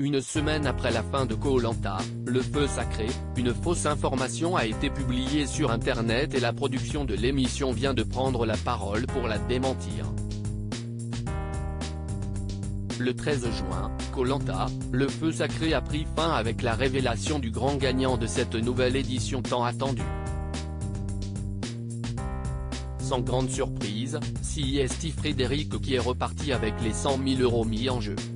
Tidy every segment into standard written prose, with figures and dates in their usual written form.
Une semaine après la fin de Koh-Lanta, le feu sacré, une fausse information a été publiée sur Internet et la production de l'émission vient de prendre la parole pour la démentir. Le 13 juin, Koh-Lanta, le feu sacré a pris fin avec la révélation du grand gagnant de cette nouvelle édition tant attendue. Sans grande surprise, c'est Frédéric qui est reparti avec les 100 000 € mis en jeu.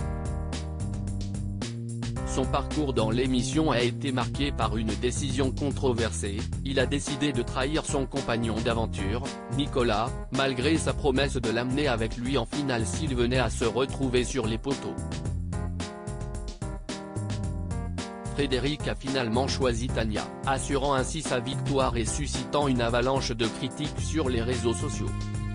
Son parcours dans l'émission a été marqué par une décision controversée, il a décidé de trahir son compagnon d'aventure, Nicolas, malgré sa promesse de l'amener avec lui en finale s'il venait à se retrouver sur les poteaux. Frédéric a finalement choisi Tania, assurant ainsi sa victoire et suscitant une avalanche de critiques sur les réseaux sociaux.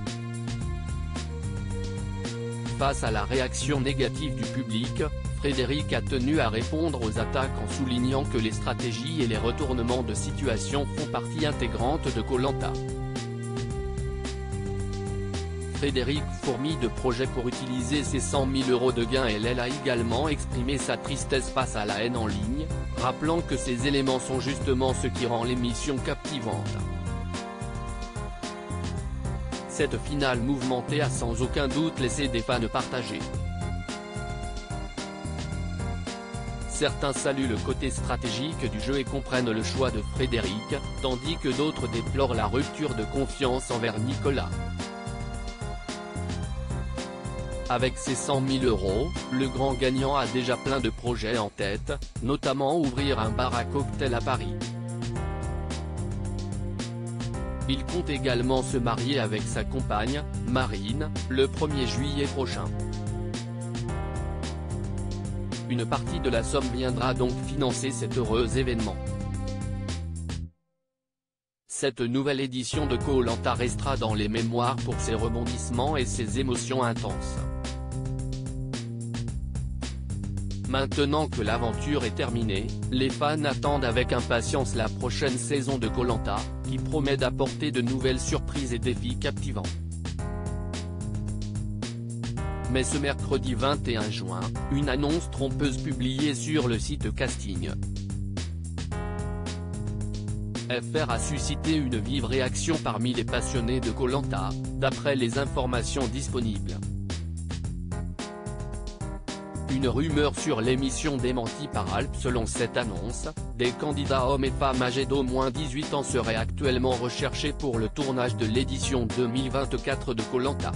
Face à la réaction négative du public, Frédéric a tenu à répondre aux attaques en soulignant que les stratégies et les retournements de situation font partie intégrante de Koh-Lanta. Frédéric fourmille de projets pour utiliser ses 100 000 € de gains et elle a également exprimé sa tristesse face à la haine en ligne, rappelant que ces éléments sont justement ce qui rend l'émission captivante. Cette finale mouvementée a sans aucun doute laissé des fans partagés. Certains saluent le côté stratégique du jeu et comprennent le choix de Frédéric, tandis que d'autres déplorent la rupture de confiance envers Nicolas. Avec ses 100 000 €, le grand gagnant a déjà plein de projets en tête, notamment ouvrir un bar à cocktails à Paris. Il compte également se marier avec sa compagne, Marine, le 1er juillet prochain. Une partie de la somme viendra donc financer cet heureux événement. Cette nouvelle édition de Koh-Lanta restera dans les mémoires pour ses rebondissements et ses émotions intenses. Maintenant que l'aventure est terminée, les fans attendent avec impatience la prochaine saison de Koh-Lanta, qui promet d'apporter de nouvelles surprises et défis captivants. Mais ce mercredi 21 juin, une annonce trompeuse publiée sur le site Casting FR a suscité une vive réaction parmi les passionnés de Koh-Lanta, d'après les informations disponibles. Une rumeur sur l'émission démentie par Alp. Selon cette annonce, des candidats hommes et femmes âgés d'au moins 18 ans seraient actuellement recherchés pour le tournage de l'édition 2024 de Koh-Lanta.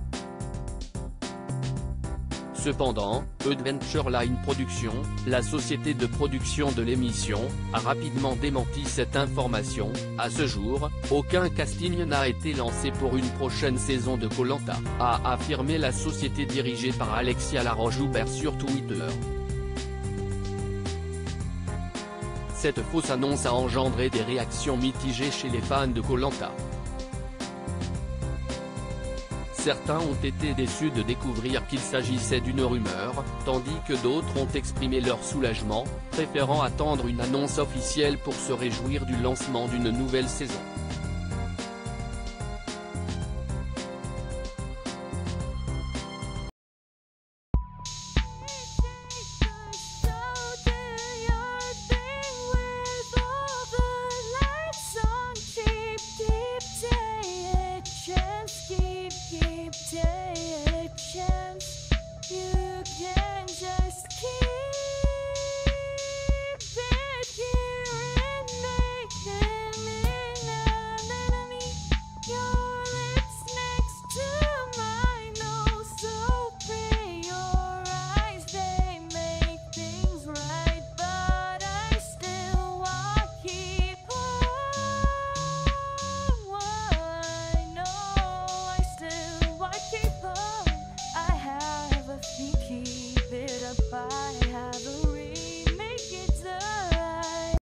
Cependant, Adventure Line Productions, la société de production de l'émission, a rapidement démenti cette information. À ce jour, aucun casting n'a été lancé pour une prochaine saison de Koh-Lanta, a affirmé la société dirigée par Alexia Laroche-Joubert sur Twitter. Cette fausse annonce a engendré des réactions mitigées chez les fans de Koh-Lanta. Certains ont été déçus de découvrir qu'il s'agissait d'une rumeur, tandis que d'autres ont exprimé leur soulagement, préférant attendre une annonce officielle pour se réjouir du lancement d'une nouvelle saison.